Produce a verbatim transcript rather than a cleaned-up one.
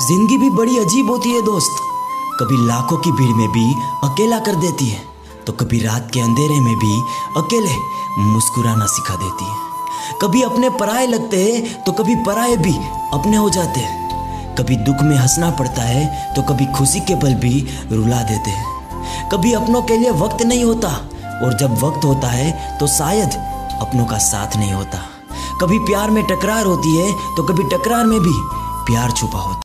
जिंदगी भी बड़ी अजीब होती है दोस्त। कभी लाखों की भीड़ में भी अकेला कर देती है, तो कभी रात के अंधेरे में भी अकेले मुस्कुराना सिखा देती है। कभी अपने पराये लगते हैं तो कभी पराये भी अपने हो जाते हैं। कभी दुख में हंसना पड़ता है तो कभी खुशी के पल भी रुला देते हैं। कभी अपनों के लिए वक्त नहीं होता, और जब वक्त होता है तो शायद अपनों का साथ नहीं होता। कभी प्यार में टकरार होती है तो कभी टकरार में भी प्यार छुपा होता है।